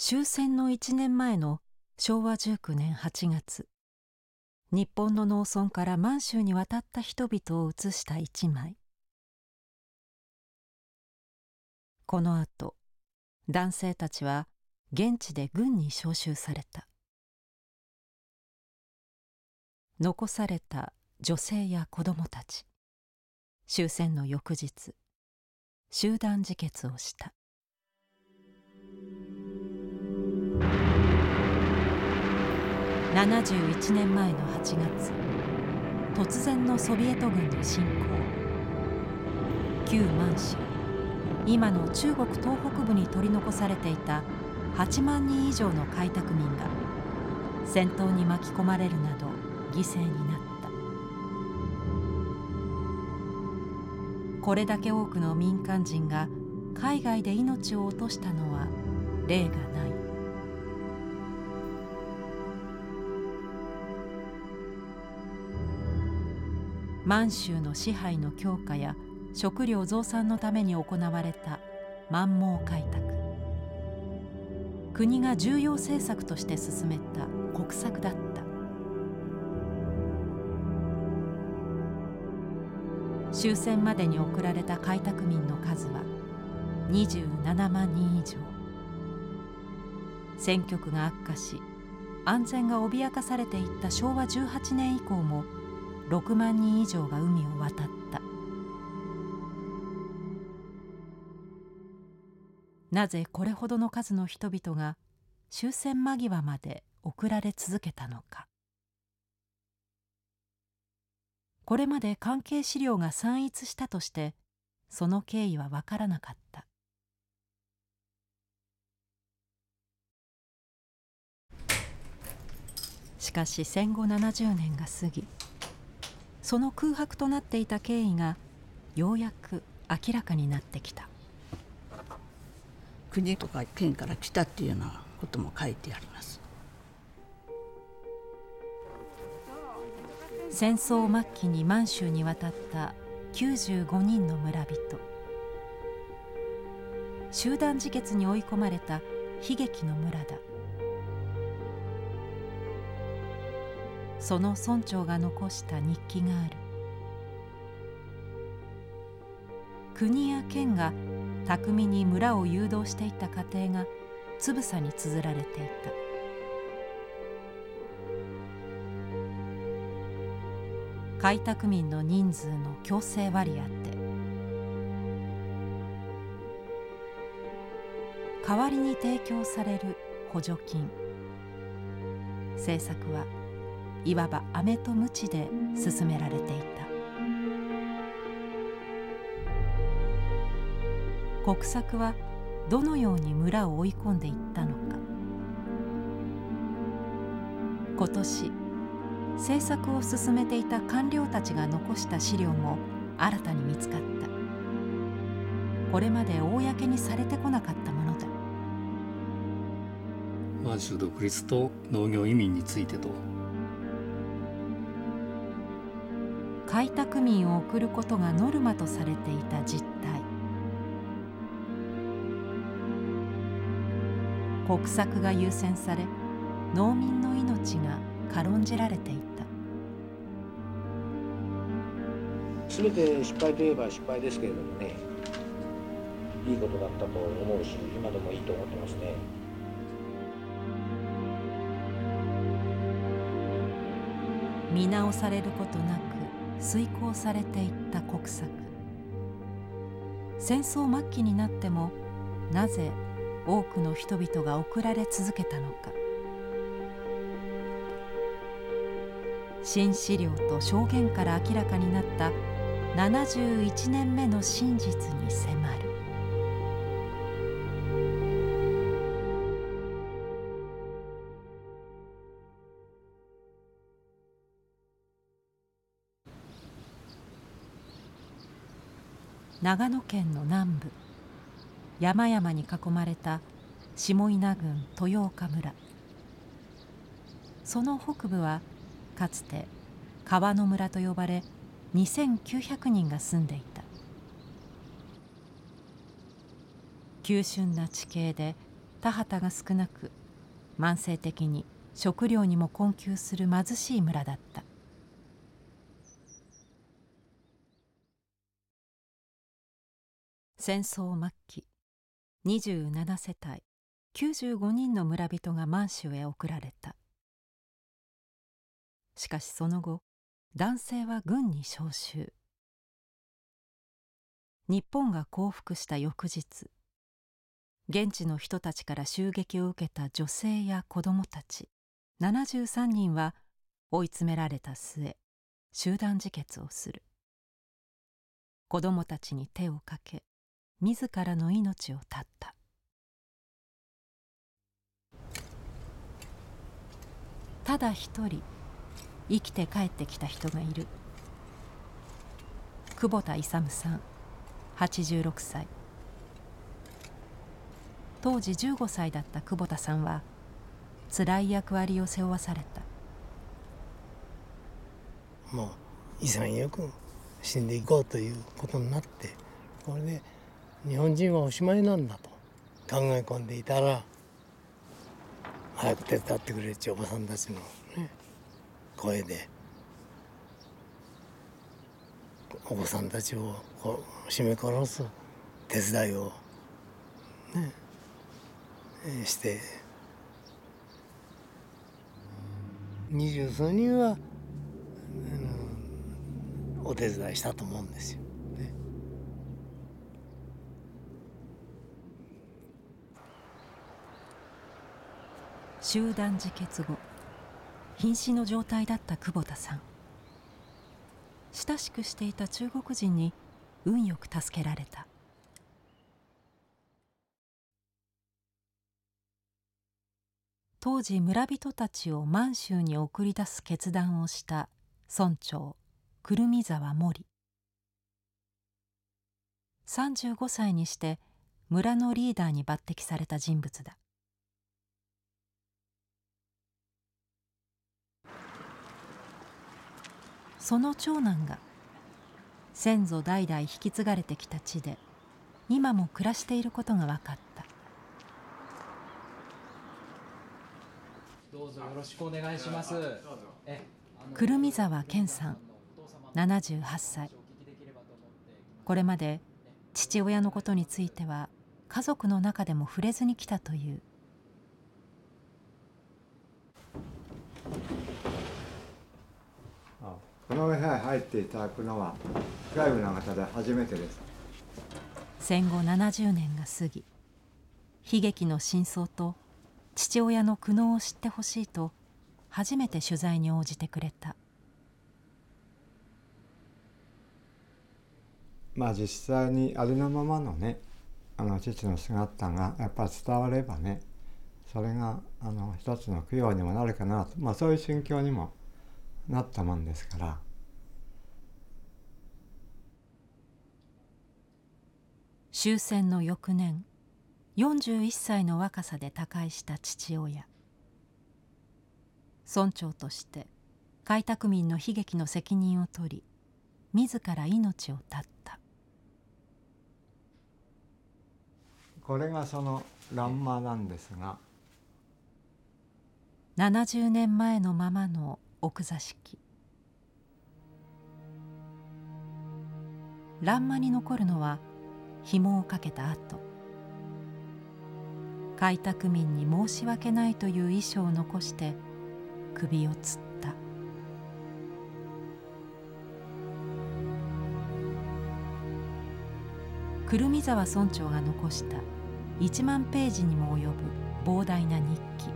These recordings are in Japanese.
終戦の1年前の昭和19年8月、日本の農村から満州に渡った人々を写した一枚。このあと男性たちは現地で軍に召集された。残された女性や子供たち、終戦の翌日集団自決をした。71年前の8月、突然のソビエト軍の侵攻。旧満州、今の中国東北部に取り残されていた8万人以上の開拓民が戦闘に巻き込まれるなど犠牲になった。これだけ多くの民間人が海外で命を落としたのは例がない。満州の支配の強化や食料増産のために行われた満蒙開拓。国が重要政策として進めた国策だった。終戦までに送られた開拓民の数は27万人以上。戦局が悪化し安全が脅かされていった昭和18年以降も6万人以上が海を渡った。なぜこれほどの数の人々が終戦間際まで送られ続けたのか。これまで関係資料が散逸したとしてその経緯は分からなかった。しかし戦後70年が過ぎ、その空白となっていた経緯がようやく明らかになってきた。 国とか県から来たっていうようなことも書いてあります。 戦争末期に満州に渡った95人の村人。集団自決に追い込まれた悲劇の村だ。その村長が残した日記がある。国や県が巧みに村を誘導していった過程がつぶさに綴られていた。開拓民の人数の強制割り当て、代わりに提供される補助金。政策はいわば飴と鞭で進められていた。国策はどのように村を追い込んでいったのか。今年政策を進めていた官僚たちが残した資料も新たに見つかった。これまで公にされてこなかったものだ。 満州独立と農業移民についてと。 開拓民を送ることがノルマとされていた実態。国策が優先され農民の命が軽んじられていた。 全て失敗といえば失敗ですけれどもね、いいことだったと思うし、今でもいいと思ってますね。 見直されることなく遂行されていった国策。戦争末期になってもなぜ多くの人々が送られ続けたのか。新資料と証言から明らかになった71年目の真実に迫る。長野県の南部、山々に囲まれた下伊那郡豊岡村。その北部はかつて川の村と呼ばれ2900人が住んでいた。急峻な地形で田畑が少なく、慢性的に食料にも困窮する貧しい村だった。戦争末期、27世帯95人の村人が満州へ送られた。しかしその後、男性は軍に召集。日本が降伏した翌日、現地の人たちから襲撃を受けた女性や子供たち73人は追い詰められた末、集団自決をする。子供たちに手をかけ、自らの命を絶った。ただ一人生きて帰ってきた人がいる。久保田勇さん、86歳。当時15歳だった久保田さんは辛い役割を背負わされた。 もう潔く死んでいこうということになって、これで日本人はおしまいなんだと考え込んでいたら、早く手伝ってくれっておばさんたちの、ね、声でお子さんたちを絞め殺す手伝いを、して20数人は、お手伝いしたと思うんですよ、ね。 集団自決後、瀕死の状態だった久保田さん。親しくしていた中国人に運よく助けられた。当時村人たちを満州に送り出す決断をした村長胡桃沢森。35歳にして村のリーダーに抜擢された人物だ。その長男が先祖代々引き継がれてきた地で今も暮らしていることが分かった。 どうぞよろしくお願いします。 胡桃沢健さん、78歳。これまで父親のことについては家族の中でも触れずに来たという。 この部屋に入っていただくのは外部の方で初めてです。 戦後70年が過ぎ、悲劇の真相と父親の苦悩を知ってほしいと初めて取材に応じてくれた。 実際にありのままのね、父の姿がやっぱり伝わればね、それが一つの供養にもなるかなと、そういう心境にもなったもんですから。 終戦の翌年、41歳の若さで他界した父親。村長として開拓民の悲劇の責任を取り、自ら命を絶った。 これがその欄間なんですが、 70年前のままの奥座敷。欄間に残るのは紐をかけた跡。開拓民に申し訳ないという遺書を残して首を吊った。胡桃沢村長が残した1万ページにも及ぶ膨大な日記。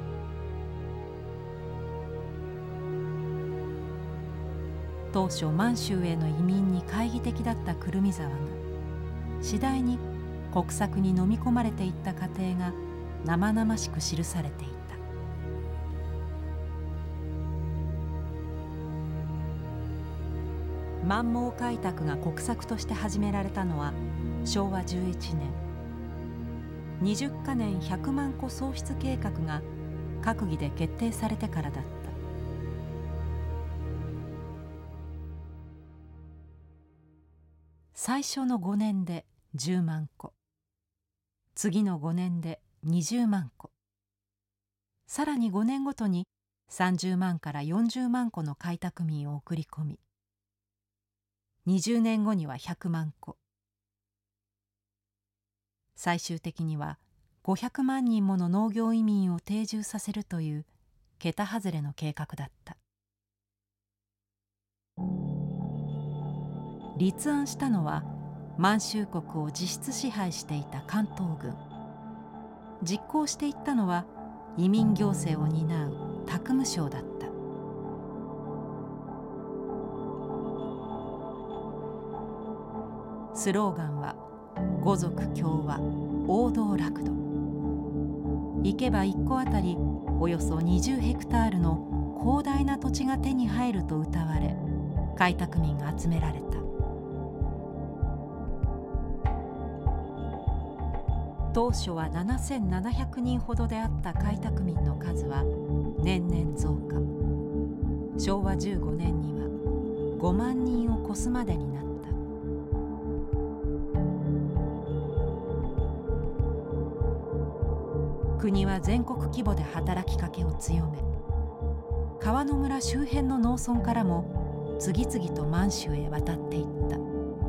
当初満州への移民に懐疑的だった胡桃沢が次第に国策に飲み込まれていった過程が生々しく記されていた。満蒙開拓が国策として始められたのは昭和11年。20カ年100万戸創出計画が閣議で決定されてからだった。最初の5年で10万戸、次の5年で 20万戸、さらに5年ごとに30万から40万戸の開拓民を送り込み、20年後には100万戸、最終的には500万人もの農業移民を定住させるという桁外れの計画だった。立案したのは満州国を実質支配していた関東軍。実行していったのは移民行政を担う宅務省だった。スローガンは五族協和、王道楽土。行けば1戸あたりおよそ20ヘクタールの広大な土地が手に入ると謳われ、開拓民が集められた。当初は7700人ほどであった開拓民の数は年々増加。昭和15年には5万人を超すまでになった。国は全国規模で働きかけを強め、川の村周辺の農村からも次々と満州へ渡っていった。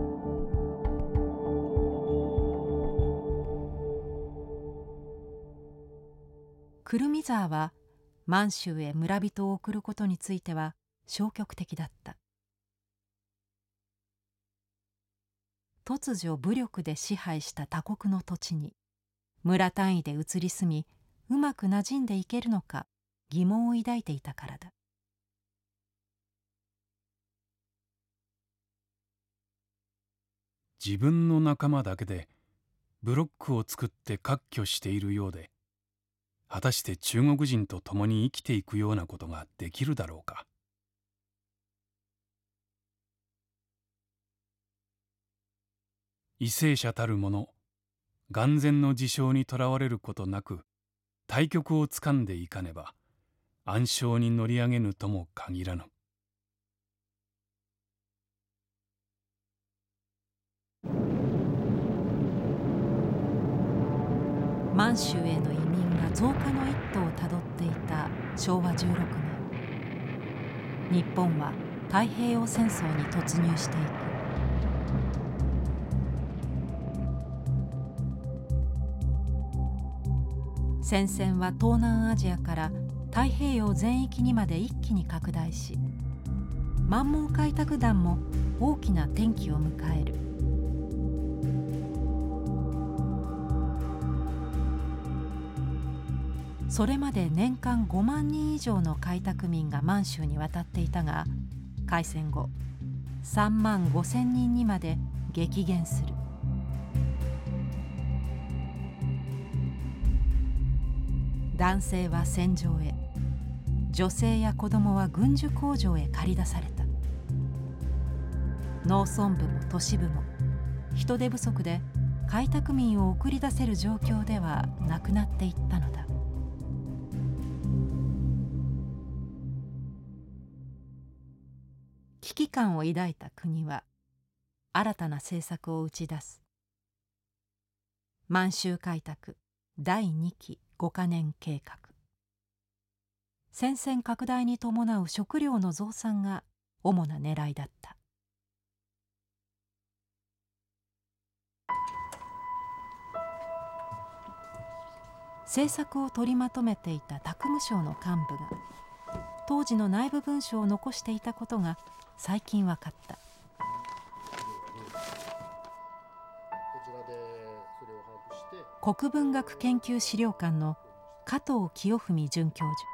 胡桃沢は満州へ村人を送ることについては消極的だった。突如武力で支配した他国の土地に村単位で移り住み、うまく馴染んでいけるのか疑問を抱いていたからだ。 自分の仲間だけでブロックを作って割拠しているようで、果たして中国人と共に生きていくようなことができるだろうか。為政者たる者、眼前の事象にとらわれることなく大局をつかんでいかねば暗礁に乗り上げぬとも限らぬ。 満州への移民が増加の一途をたどっていた昭和16年、日本は太平洋戦争に突入していく。戦線は東南アジアから太平洋全域にまで一気に拡大し、満蒙開拓団も大きな転機を迎える。それまで年間5万人以上の開拓民が満州に渡っていたが、開戦後3万5千人にまで激減する。男性は戦場へ、女性や子供は軍需工場へ駆り出された。農村部も都市部も人手不足で開拓民を送り出せる状況ではなくなっていったのだ。危機感を抱いた国は新たな政策を打ち出す。満州開拓第2期5カ年計画。戦線拡大に伴う食料の増産が主な狙いだった。政策を取りまとめていた宅務省の幹部が当時の内部文書を残していたことが最近分かった。国文学研究資料館の加藤清文准教授。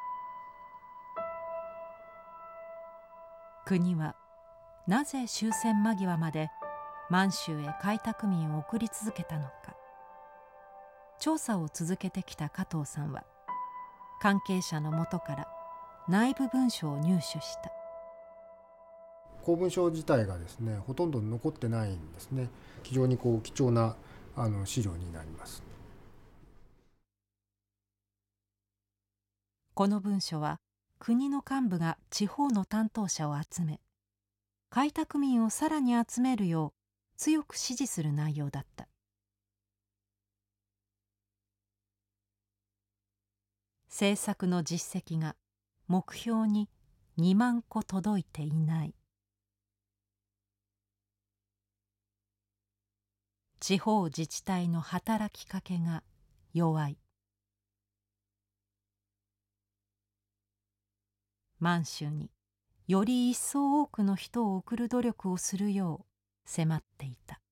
国はなぜ終戦間際まで満州へ開拓民を送り続けたのか。調査を続けてきた加藤さんは関係者のもとから内部文書を入手した。 公文書自体がですね、ほとんど残ってないんですね。非常に貴重な資料になります。 この文書は国の幹部が地方の担当者を集め、開拓民をさらに集めるよう強く指示する内容だった。 政策の実績が目標に2万個届いていない。地方自治体の働きかけが弱い。満州により一層多くの人を送る努力をするよう迫っていた。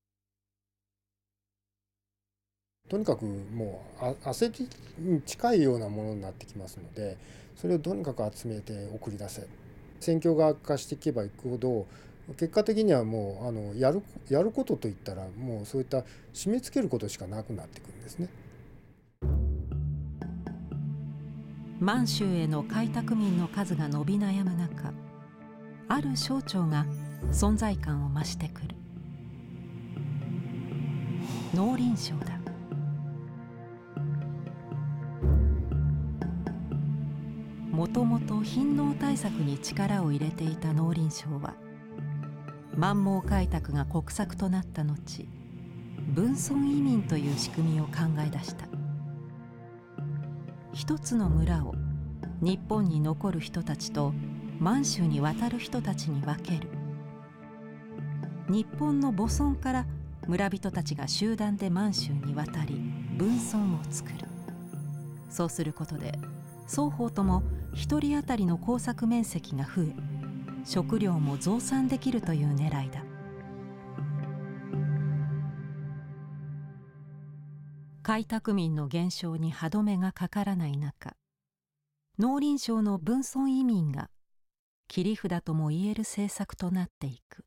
とにかくもう焦りに近いようなものになってきますので、それをとにかく集めて送り出せ。戦況が悪化していけばいくほど、結果的にはもうやることといったらもうそういった締め付けることしかなくなってくるんですね。 満州への開拓民の数が伸び悩む中、ある省庁が存在感を増してくる。農林省だ。もともと貧農対策に力を入れていた農林省は、満蒙開拓が国策となった後、分村移民という仕組みを考え出した。一つの村を日本に残る人たちと満州に渡る人たちに分ける。日本の母村から村人たちが集団で満州に渡り分村を作る。そうすることで双方とも一人当たりの耕作面積が増え、食料も増産できるという狙いだ。開拓民の減少に歯止めがかからない中、農林省の分村移民が切り札ともいえる政策となっていく。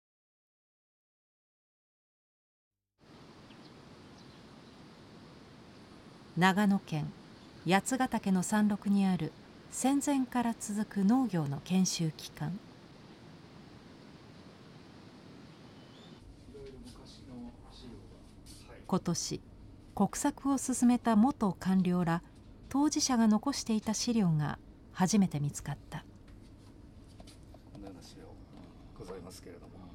長野県八ヶ岳の山麓にある戦前から続く農業の研修機関。今年国策を進めた元官僚ら当事者が残していた資料が初めて見つかった。 このような資料ございますけれども、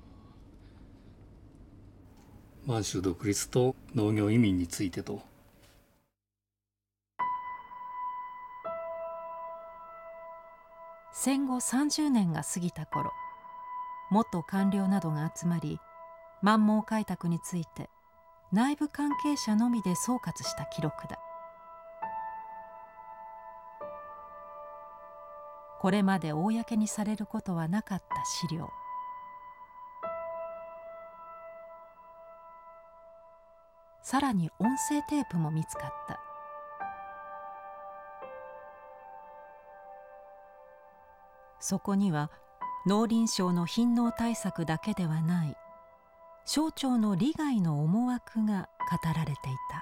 満州独立と農業移民についてと。 戦後30年が過ぎた頃、元官僚などが集まり、満蒙開拓について内部関係者のみで総括した記録だ。これまで公にされることはなかった資料。さらに音声テープも見つかった。そこには農林省の貧農対策だけではない省庁の利害の思惑が語られていた。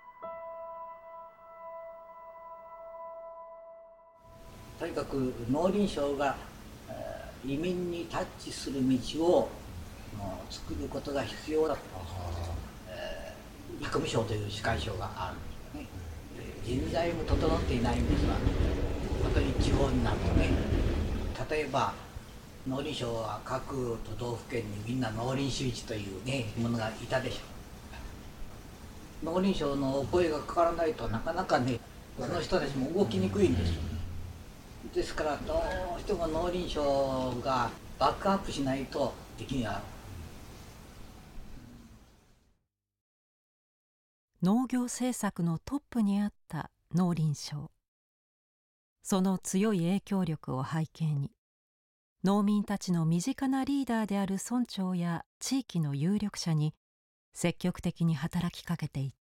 とにかく農林省が移民にタッチする道を作ることが必要だと。役務省という司会省があるんですね。人材も整っていないんですが、本当に地方になるとね、例えば農林省は各都道府県にみんな農林周知というねものがいたでしょ。農林省のお声がかからないとなかなかね、その人たちも動きにくいんです。ですからどうしても農林省がバックアップしないとできない。 農業政策のトップにあった農林省。その強い影響力を背景に、農民たちの身近なリーダーである村長や地域の有力者に積極的に働きかけていった。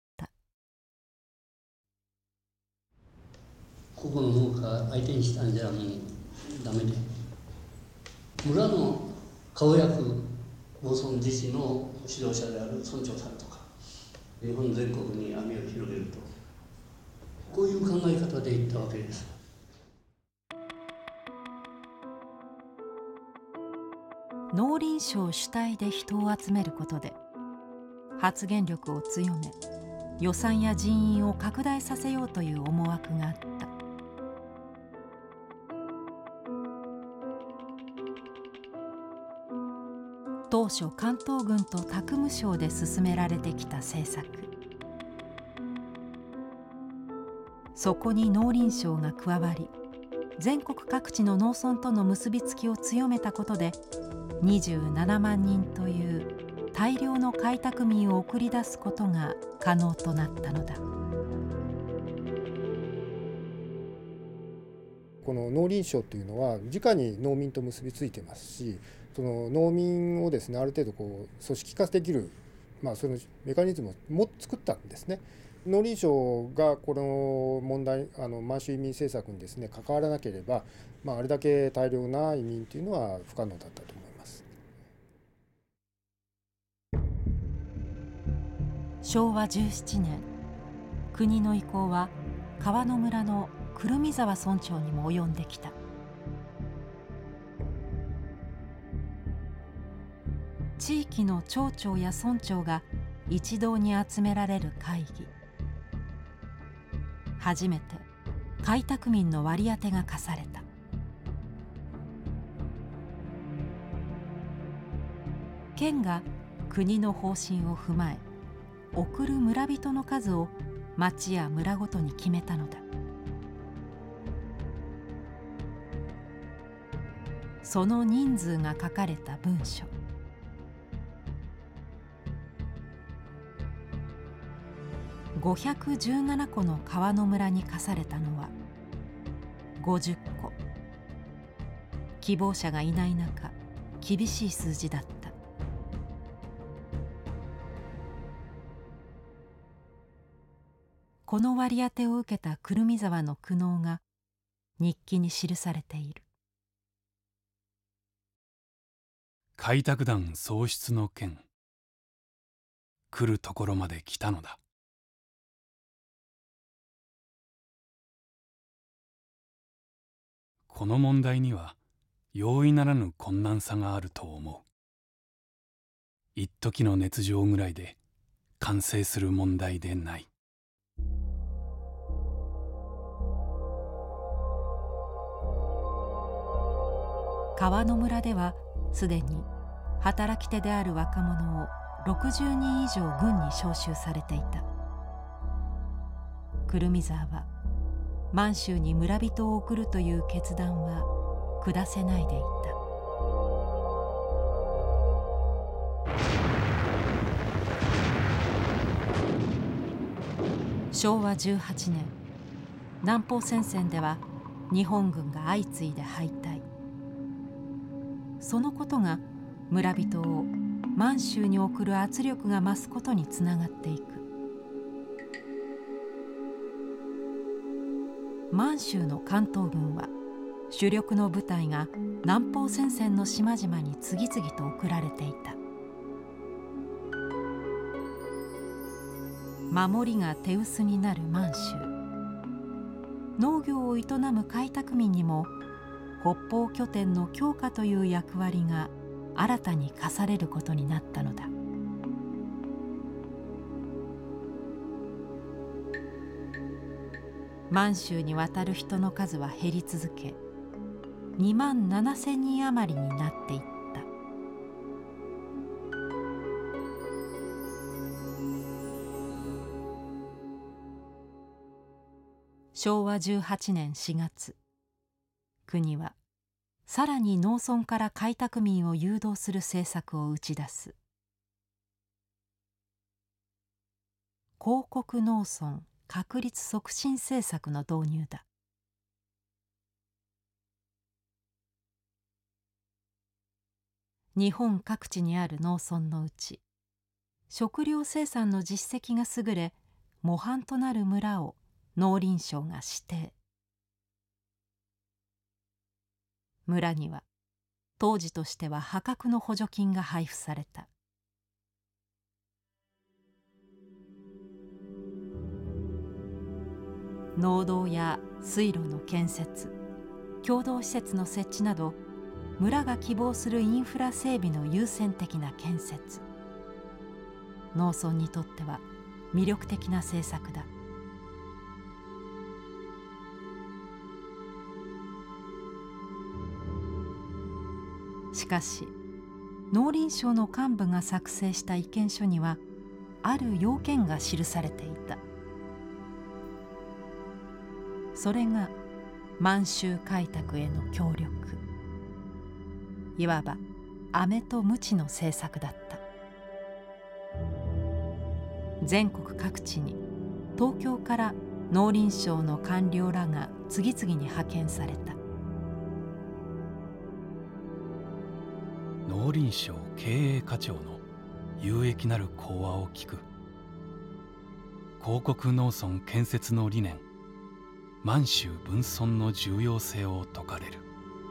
ここの農家相手にしたんじゃダメで、村の顔役農村自治の指導者である村長さんとか、日本全国に網を広げると、こういう考え方でいったわけです。 農林省主体で人を集めることで発言力を強め、予算や人員を拡大させようという思惑があった。当初関東軍と宅務省で進められてきた政策。 そこに農林省が加わり、全国各地の農村との結びつきを強めたことで、27万人という大量の開拓民を送り出すことが可能となったのだ。 この農林省というのは直に農民と結びついてますし、その農民をですね、ある程度こう組織化できる、そのメカニズムを作ったんですね。農林省がこの問題、満州移民政策にですね関わらなければ、あれだけ大量な移民というのは不可能だったと思います。 昭和17年、国の意向は川野村の胡桃沢村長にも及んできた。地域の町長や村長が一堂に集められる会議。初めて開拓民の割り当てが課された。県が国の方針を踏まえ、送る村人の数を町や村ごとに決めたのだ。その人数が書かれた文書。517戸の川野村に課されたのは50戸。希望者がいない中、厳しい数字だった。この割り当てを受けた胡桃沢の苦悩が日記に記されている。 開拓団喪失の件、来るところまで来たのだ。この問題には容易ならぬ困難さがあると思う。一時の熱情ぐらいで完成する問題でない。 川野村ではすでに働き手である若者を60人以上軍に召集されていた。胡桃沢は満州に村人を送るという決断は下せないでいた。昭和18年、南方戦線では日本軍が相次いで敗退。そのことが村人を満州に送る圧力が増すことにつながっていく。満州の関東軍は主力の部隊が南方戦線の島々に次々と送られていた。守りが手薄になる満州。農業を営む開拓民にも北方拠点の強化という役割が新たに課されることになったのだ。満州に渡る人の数は減り続け、2万7,000人余りになっていった。昭和18年4月、国はさらに農村から開拓民を誘導する政策を打ち出す。広告農村確立促進政策の導入だ。日本各地にある農村のうち、食料生産の実績が優れ模範となる村を農林省が指定。村には当時としては破格の補助金が配布された。農道や水路の建設、共同施設の設置など、村が希望するインフラ整備の優先的な建設。農村にとっては魅力的な政策だ。しかし農林省の幹部が作成した意見書にはある要件が記されていた。 それが満州開拓への協力、いわば飴と鞭の政策だった。全国各地に東京から農林省の官僚らが次々に派遣された。 農林省経営課長の有益なる講話を聞く。広告農村建設の理念、満州分村の重要性を説かれる。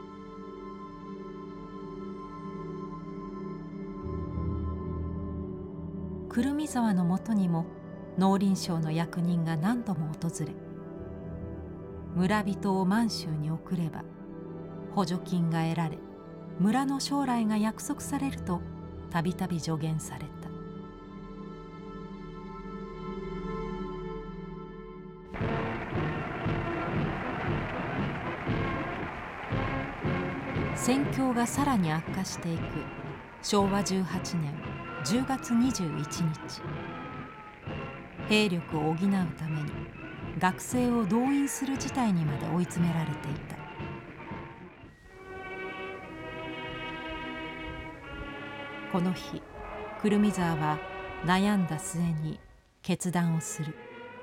胡桃沢のもとにも農林省の役人が何度も訪れ、村人を満州に送れば補助金が得られ、村の将来が約束されるとたびたび助言された。戦況がさらに悪化していく昭和18年10月21日、兵力を補うために学生を動員する事態にまで追い詰められていた。この日、胡桃沢は悩んだ末に決断をする。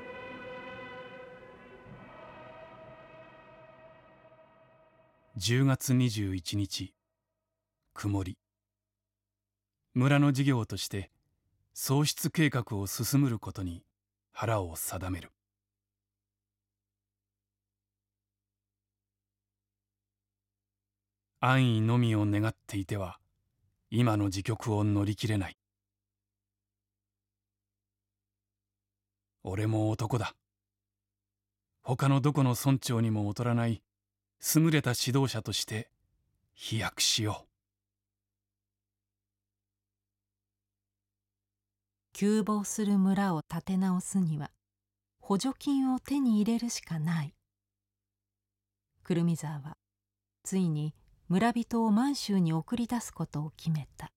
10月21日、曇り。村の事業として創出計画を進めることに腹を定める。安易のみを願っていては今の時局を乗り切れない。俺も男だ。他のどこの村長にも劣らない優れた指導者として飛躍しよう。 窮乏する村を立て直すには補助金を手に入れるしかない。胡桃沢はついに村人を満州に送り出すことを決めた。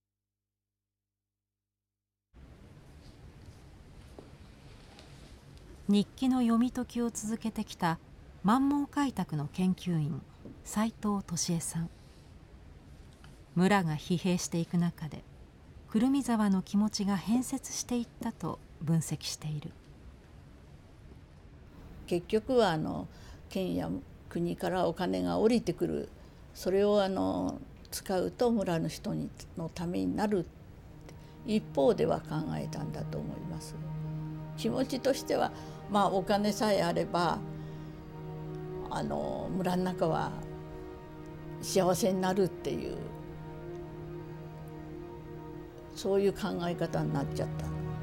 日記の読み解きを続けてきた満蒙開拓の研究員斉藤俊恵さん。村が疲弊していく中で胡桃沢の気持ちが変節していったと分析している。 結局は県や国からお金が降りてくる、それを使うと村の人のためになる、一方では考えたんだと思います。気持ちとしてはお金さえあれば村の中は幸せになるっていう、そういう考え方になっちゃった。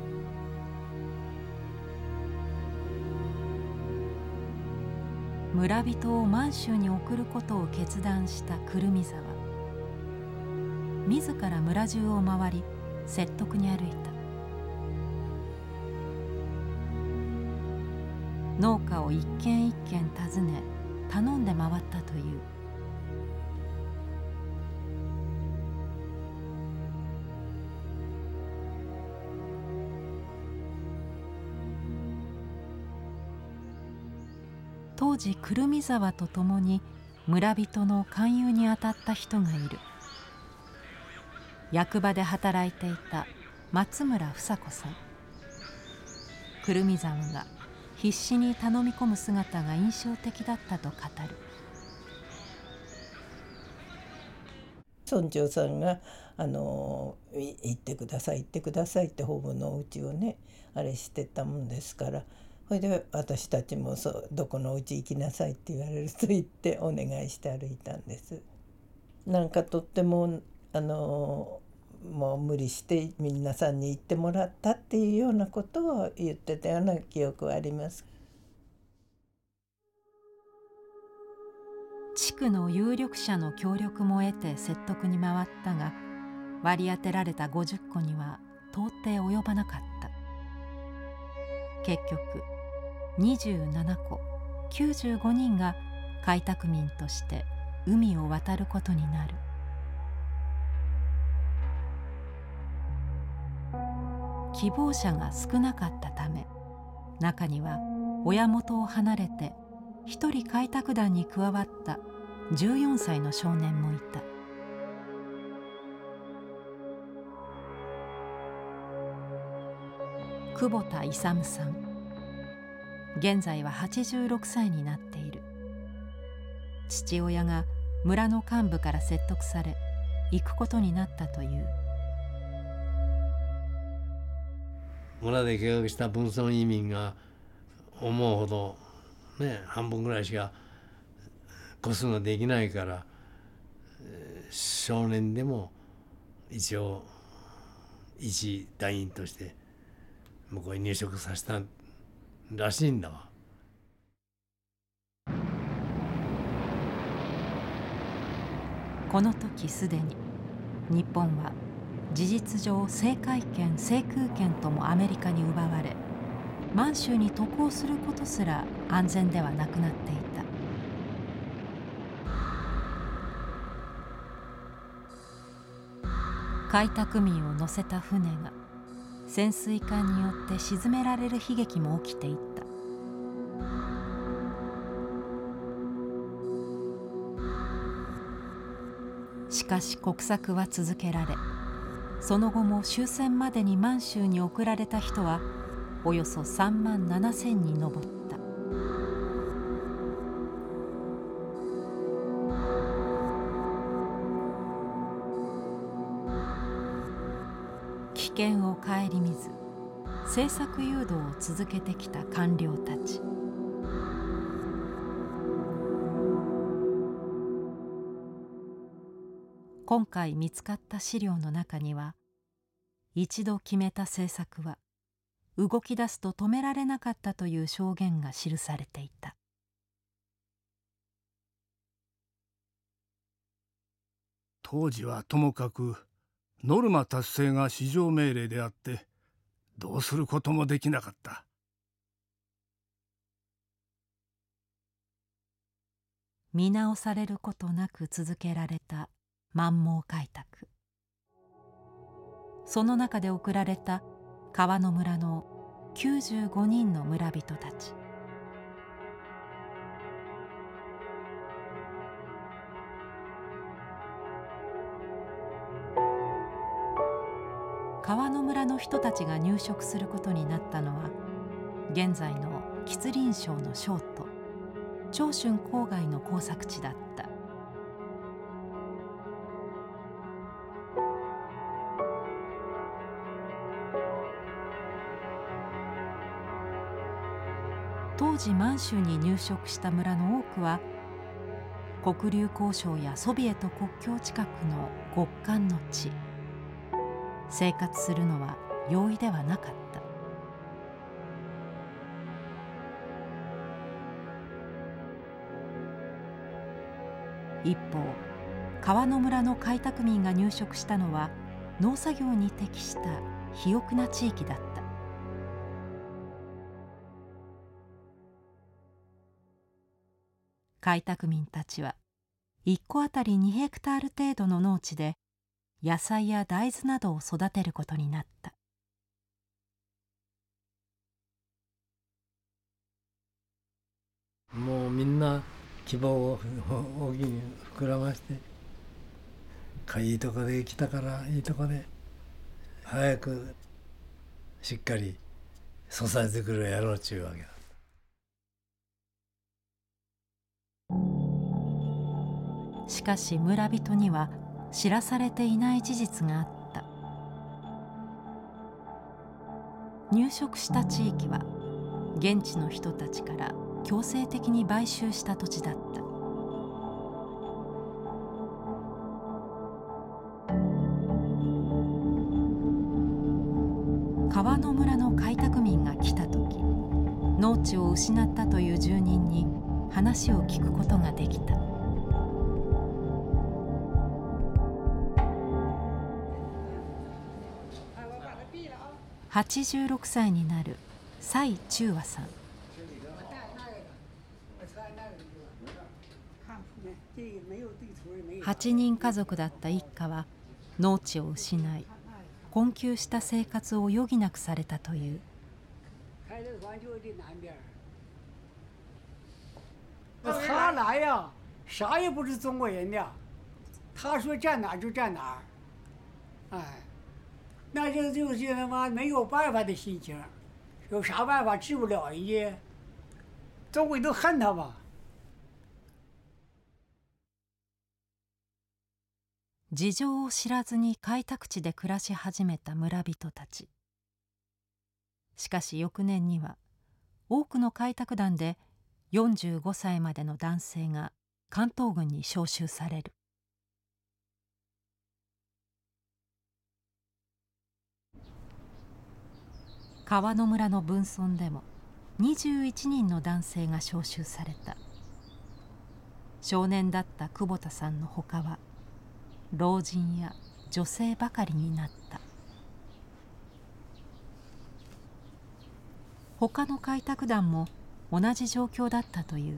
村人を満州に送ることを決断した胡桃沢。自ら村中を回り説得に歩いた。農家を一軒一軒訪ね頼んで回ったという。当時胡桃沢と共に村人の勧誘に当たった人がいる。役場で働いていた松村房子さん。胡桃沢が必死に頼み込む姿が印象的だったと語る。 村長さんが行ってください行ってくださいってほぼのうちをねあれしてたもんですから、それで私たちもどこのうち行きなさいって言われると言ってお願いして歩いたんです。なんかとってももう無理して皆さんに行ってもらったっていうようなことを言ってたような記憶はあります。 地区の有力者の協力も得て説得に回ったが、割り当てられた50戸には到底及ばなかった。結局27戸95人が開拓民として海を渡ることになる。希望者が少なかったため、中には親元を離れて一人開拓団に加わった14歳の少年もいた。久保田勇さん。現在は86歳になっている。父親が村の幹部から説得され行くことになったという。 村で計画した分村移民が思うほどね、半分ぐらいしか個数ができないから、少年でも一応一団員として向こうに入植させたらしいんだわ。 この時すでに日本は事実上制海権制空権ともアメリカに奪われ、満州に渡航することすら安全ではなくなっていた。開拓民を乗せた船が潜水艦によって沈められる悲劇も起きていった。しかし国策は続けられ、その後も終戦までに満州に送られた人はおよそ3万7千に上った。危険を顧みず政策誘導を続けてきた官僚たち。今回見つかった資料の中には、一度決めた政策は動き出すと止められなかったという証言が記されていた。 当時はともかくノルマ達成が至上命令であってどうすることもできなかった。 見直されることなく続けられた満蒙開拓。その中で送られた川野村の95人の村人たち。川野村の人たちが入植することになったのは、現在の吉林省の省都長春郊外の耕作地だった。当時満州に入植した村の多くは黒竜江省やソビエト国境近くの極寒の地。生活するのは容易ではなかった。一方、川野村の開拓民が入植したのは農作業に適した肥沃な地域だった。開拓民たちは1戸あたり2ヘクタール程度の農地で野菜や大豆などを育てることになった。 もうみんな希望を大きに膨らまして、いいとこで来たからいいとこで早くしっかり支えてくれやろうっちゅうわけだ。 しかし村人には知らされていない事実があった。入植した地域は現地の人たちから強制的に買収した土地だった。川野村の開拓民が来た時、農地を失ったという住人に話を聞くことができた。86歳になる蔡中和さん。8人家族だった一家は農地を失い、困窮した生活を余儀なくされたという。 他来呀，啥也不是中国人的，他说站哪儿就站哪儿，哎，那就是他妈没有办法的心情，有啥办法治不了人家，周围都恨他吧。 事情を知らずに開拓地で暮らし始めた村人たち。しかし翌年には多くの開拓団で45歳までの男性が関東軍に召集される。川野村の分村でも21人の男性が召集された。少年だった久保田さんのほかは老人や女性ばかりになった。他の開拓団も同じ状況だったという。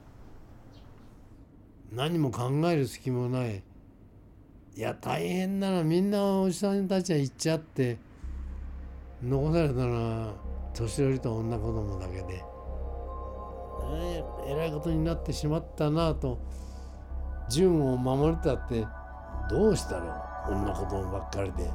何も考える隙もない。いや大変ならみんなおじさんたちは行っちゃって残されたのは年寄りと女子供だけで、えらいことになってしまったなと。順を守れたってどうしたろう、女子供ばっかりで。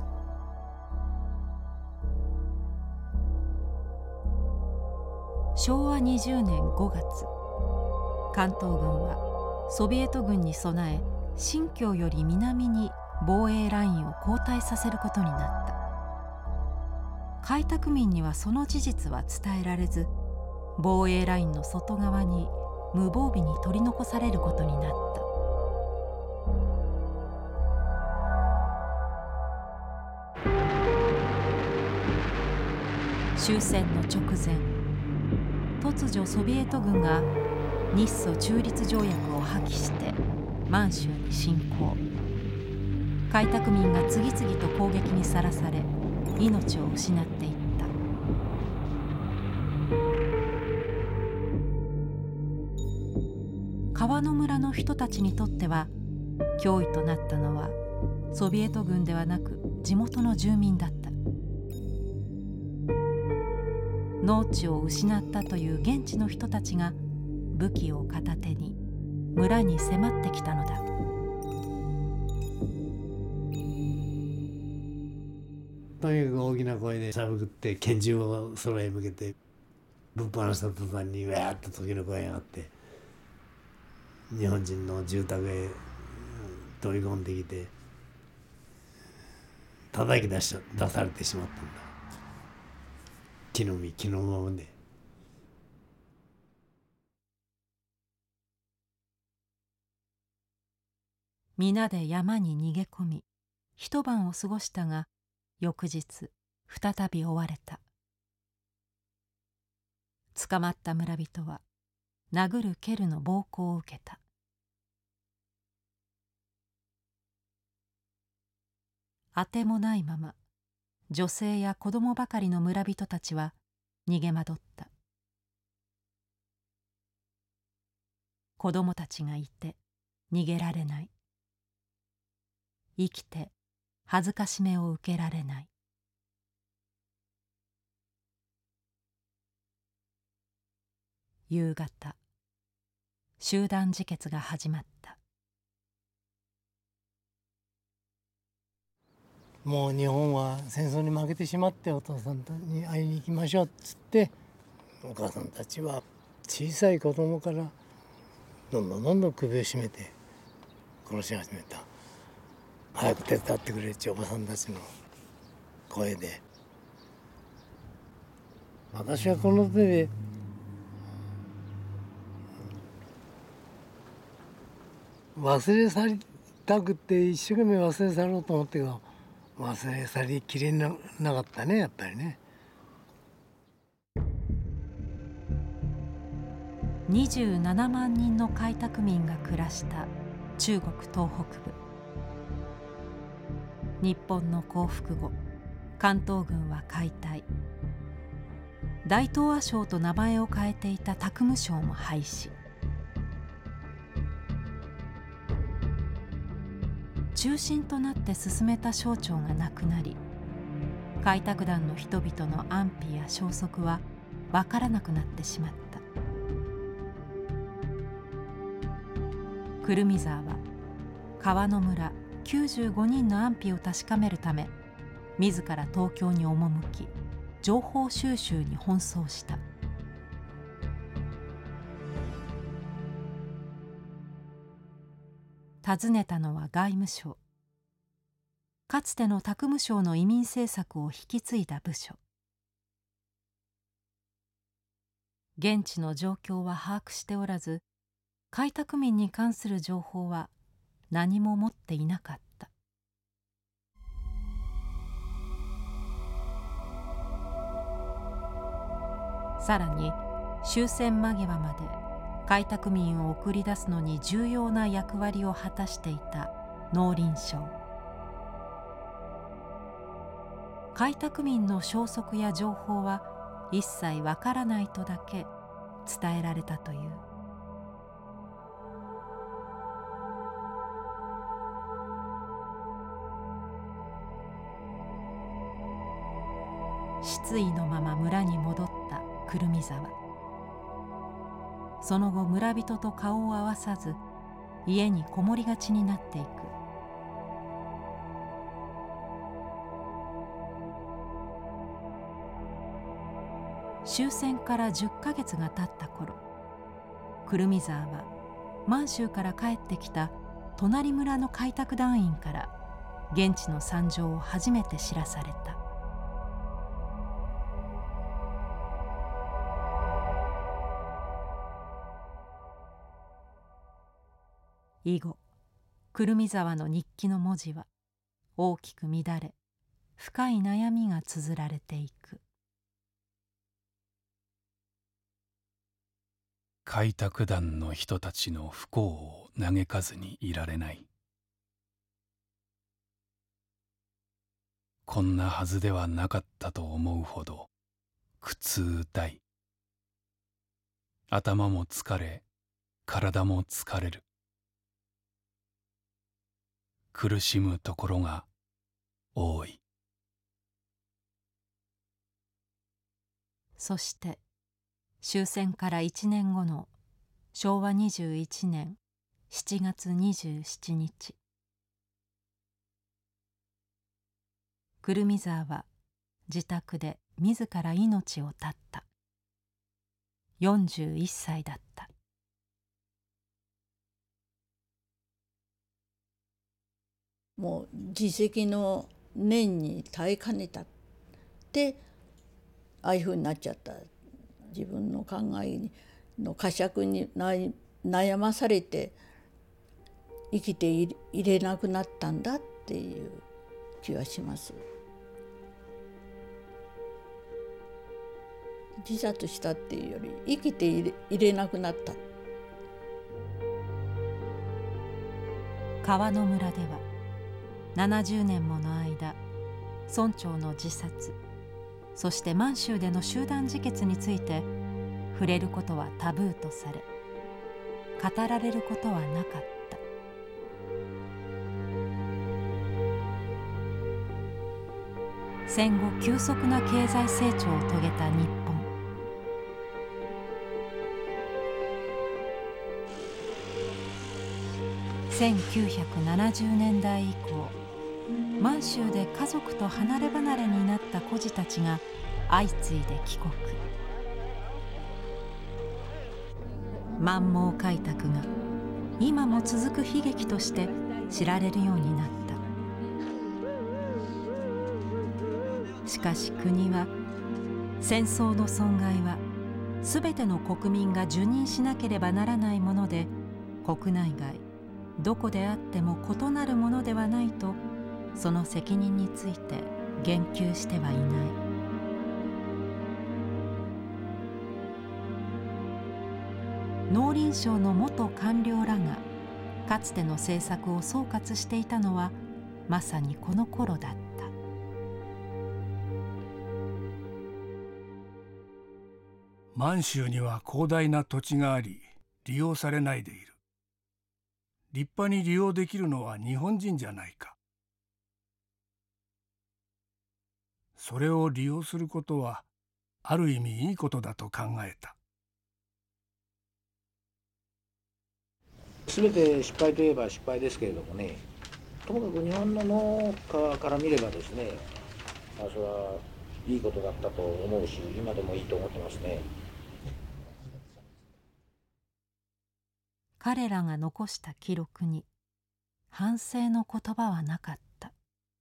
昭和20年5月、関東軍はソビエト軍に備え新京より南に防衛ラインを後退させることになった。開拓民にはその事実は伝えられず、防衛ラインの外側に無防備に取り残されることになった。終戦の直前、突如ソビエト軍が日ソ中立条約を破棄して満州に侵攻。開拓民が次々と攻撃にさらされ命を失っていった。川野村の人たちにとっては脅威となったのはソビエト軍ではなく地元の住民だった。農地を失ったという現地の人たちが武器を片手に村に迫ってきたのだ。 とにかく大きな声でしゃべって拳銃を空へ向けてぶっ放した途端にわーっと時の声があって日本人の住宅へ飛び込んできて叩き出されてしまったんだ。木の実木のままで。 皆で山に逃げ込み一晩を過ごしたが翌日再び追われた。捕まった村人は殴る蹴るの暴行を受けた。あてもないまま女性や子供ばかりの村人たちは逃げ惑った。子供たちがいて逃げられない。生きて恥ずかしめを受けられない。夕方、集団自決が始まった。 もう日本は戦争に負けてしまってお父さんに会いに行きましょうっつってお母さんたちは小さい子供からどんどん首を絞めて殺し始めた。早く手伝ってくれっておばさんたちの声で、私はこの手で忘れ去りたくて一生懸命忘れ去ろうと思ったけど忘れ去りきれなかったね、やっぱりね。 27万人の開拓民が暮らした中国東北部。日本の降伏後、関東軍は解体。大東亜省と名前を変えていた拓務省も廃止。中心となって進めた省庁がなくなり、開拓団の人々の安否や消息は分からなくなってしまった。 胡桃沢は川の村95人の安否を確かめるため自ら東京に赴き情報収集に奔走した。訪ねたのは外務省。かつての宅務省の移民政策を引き継いだ部署。現地の状況は把握しておらず、開拓民に関する情報は何も持っていなかった。さらに終戦間際まで開拓民を送り出すのに重要な役割を果たしていた農林省。開拓民の消息や情報は一切わからないとだけ伝えられたという。失意のまま村に戻った胡桃沢。その後村人と顔を合わさず家にこもりがちになっていく。終戦から10ヶ月が経った頃、胡桃沢は満州から帰ってきた隣村の開拓団員から現地の惨状を初めて知らされた。以後胡桃沢の日記の文字は大きく乱れ、深い悩みが綴られていく。 開拓団の人たちの不幸を嘆かずにいられない。こんなはずではなかったと思うほど苦痛大。頭も疲れ、体も疲れる。苦しむところが多い。 そして終戦から1年後の昭和21年7月27日、胡桃沢は自宅で自ら命を絶った。41歳だった。 もう自責の念に耐えかねたってああいうふうになっちゃった。自分の考えの呵責に悩まされて生きていれなくなったんだっていう気はします。自殺したっていうより生きていれなくなった。 川の村では70年もの間、村長の自殺、そして満州での集団自決について触れることはタブーとされ、語られることはなかった。戦後急速な経済成長を遂げた日本。1970年代以降、満州で家族と離れ離れになった孤児たちが相次いで帰国。満蒙開拓が今も続く悲劇として知られるようになった。しかし国は、戦争の損害は全ての国民が受忍しなければならないもので、国内外どこであっても異なるものではないと、その責任について言及してはいない。農林省の元官僚らがかつての政策を総括していたのはまさにこの頃だった。 満州には広大な土地があり、利用されないでいる。立派に利用できるのは日本人じゃないか。それを利用することはある意味いいことだと考えた。 全て失敗といえば失敗ですけれどもね、ともかく日本の農家から見ればですね、それはいいことだったと思うし、今でもいいと思ってますね。 彼らが残した記録に反省の言葉はなかった。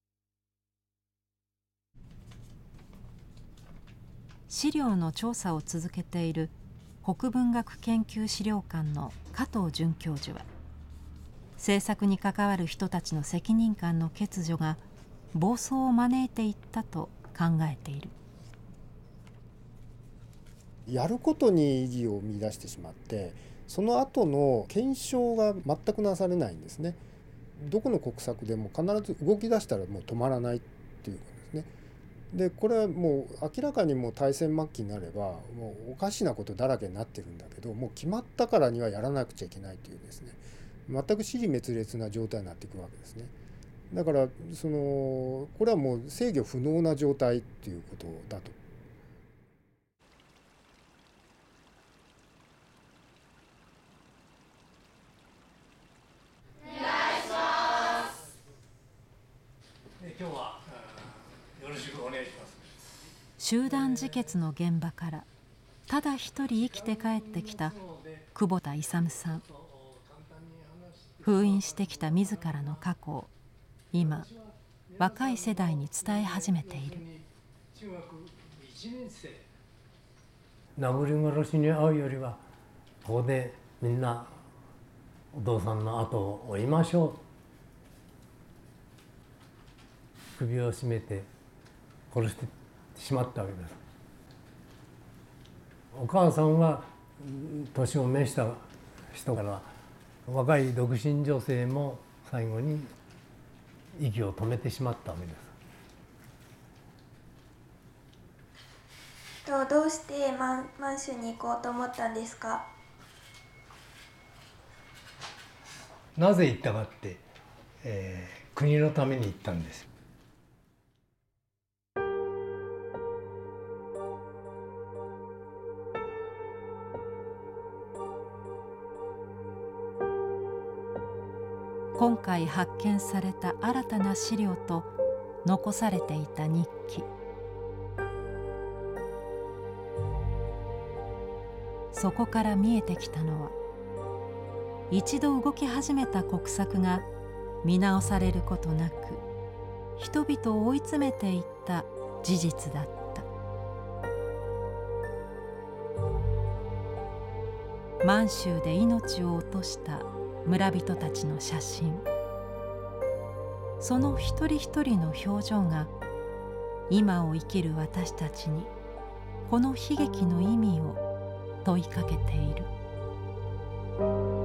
資料の調査を続けている国文学研究資料館の加藤准教授は、政策に関わる人たちの責任感の欠如が暴走を招いていったと考えている。 やることに意義を見出してしまって、その後の検証が全くなされないんですね。どこの国策でも必ず動き出したらもう止まらないっていうことですね。でこれはもう明らかにもう大戦末期になればもうおかしなことだらけになってるんだけど、もう決まったからにはやらなくちゃいけないというですね、全く支離滅裂な状態になっていくわけですね。だからこれはもう制御不能な状態っていうことだと。 今日はよろしくお願いします。 集団自決の現場からただ一人生きて帰ってきた久保田勇さん。封印してきた自らの過去を今若い世代に伝え始めている。 殴り殺しに遭うよりはここでみんなお父さんの後を追いましょう。首を絞めて殺してしまったわけです。お母さんは年を召した人から、若い独身女性も最後に息を止めてしまったわけです。 どうして満州に行こうと思ったんですか？ なぜ行ったかって、国のために行ったんです。 今回発見された新たな資料と残されていた日記。そこから見えてきたのは、一度動き始めた国策が見直されることなく人々を追い詰めていった事実だった。満州で命を落とした村人たちの写真、その一人一人の表情が今を生きる私たちにこの悲劇の意味を問いかけている。